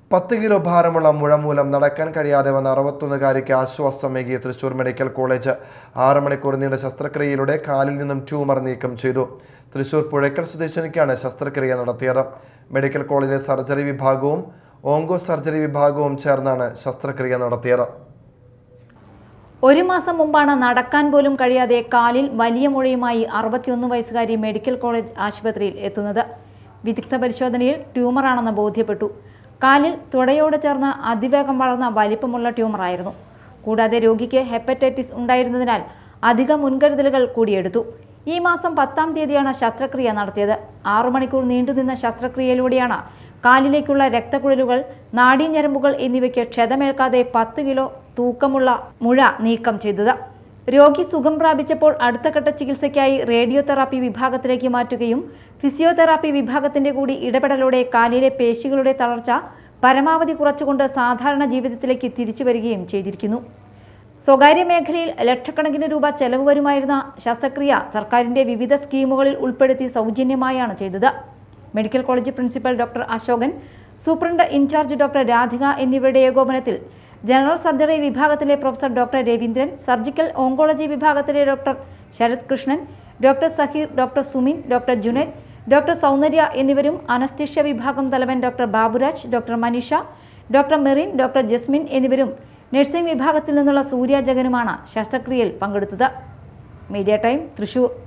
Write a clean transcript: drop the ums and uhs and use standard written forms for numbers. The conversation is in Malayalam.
10 കിലോ ഭാരമുള്ള മുഴ മൂലം നടക്കാൻ കഴിയാതെ വന്ന 61-കാരിക്ക് ആശ്വാസമേകിയ തൃശൂർ മെഡിക്കൽ കോളേജ് 6 മണിക്കൂർ നീണ്ട ശസ്ത്രക്രിയയിലൂടെ കാലിൽ നിന്നും ട്യൂമർ നീക്കം ചെയ്തു. തൃശൂർ പുഴയ്ക്കൽ സ്വദേശിനിക്കാണ് ശസ്ത്രക്രിയ നടത്തിയത്. മെഡിക്കൽ കോളേജിലെ സർജറി വിഭാഗവും ഓങ്കോ സർജറി വിഭാഗവും ചേർന്നാണ് ശസ്ത്രക്രിയ നടത്തിയത്. ഒരു മാസം മുമ്പാണ് നടക്കാൻ പോലും കഴിയാതെ കാലിൽ വലിയ മുഴയുമായി 61 വയസ്സുകാരി മെഡിക്കൽ കോളേജ് ആശുപത്രിയിൽ എത്തുന്നത്. വിദഗ്ധ പരിശോധനയിൽ ട്യൂമറാണെന്ന് ബോധ്യപ്പെട്ടു. കാലിൽ തുടയോട് ചേർന്ന് അതിവേഗം വളർന്ന വലിപ്പമുള്ള ട്യൂമറായിരുന്നു. കൂടാതെ രോഗിക്ക് ഹെപ്പറ്റൈറ്റിസ് ഉണ്ടായിരുന്നതിനാൽ അധിക മുൻകരുതലുകൾ കൂടിയെടുത്തു. ഈ മാസം 10-ാം തീയതിയാണ് ശസ്ത്രക്രിയ നടത്തിയത്. 6 മണിക്കൂർ നീണ്ടുനിന്ന ശസ്ത്രക്രിയയിലൂടെയാണ് കാലിലേക്കുള്ള രക്തക്കുഴലുകൾ, നാഡീഞരമ്പുകൾ എന്നിവയ്ക്ക് ക്ഷതമേൽക്കാതെ 10 കിലോ തൂക്കമുള്ള മുഴ നീക്കം ചെയ്തത്. രോഗി സുഖം പ്രാപിച്ചപ്പോൾ അടുത്ത ഘട്ട ചികിത്സയ്ക്കായി റേഡിയോതെറാപ്പി വിഭാഗത്തിലേക്ക് മാറ്റുകയും ഫിസിയോതെറാപ്പി വിഭാഗത്തിന്റെ കൂടി ഇടപെടലോടെ കാലിലെ പേശികളുടെ തളർച്ച പരമാവധി കുറച്ചുകൊണ്ട് സാധാരണ ജീവിതത്തിലേക്ക് തിരിച്ചു വരികയും ചെയ്തിരിക്കുന്നു. സ്വകാര്യ മേഖലയിൽ ലക്ഷക്കണക്കിന് രൂപ ചെലവ് വരുമായിരുന്ന ശസ്ത്രക്രിയ സർക്കാരിന്റെ വിവിധ സ്കീമുകളിൽ ഉൾപ്പെടുത്തി സൗജന്യമായാണ് ചെയ്തത്. Medical college principal doctor Ashokan, superintendent in charge doctor Radhika എന്നിവരുടെ ഏകോപനത്തിൽ ജനറൽ സർജറി വിഭാഗത്തിലെ professor doctor Raveendran, surgical oncology വിഭാഗത്തിലെ doctor Sarath Krishnan, doctor Saheer, doctor Sumin, doctor Junaid, doctor Soundarya എന്നിവരും അനസ്തീഷ്യ വിഭാഗം തലവൻ doctor Baburaj, doctor Maneesha, doctor Merin, doctor Jasmin എന്നിവരും നഴ്സിംഗ് വിഭാഗത്തിൽ നിന്നുള്ള സൂര്യ ജഗനുമാണ് ശസ്ത്രക്രിയയിൽ പങ്കെടുത്തത്. Media time, Thrissur.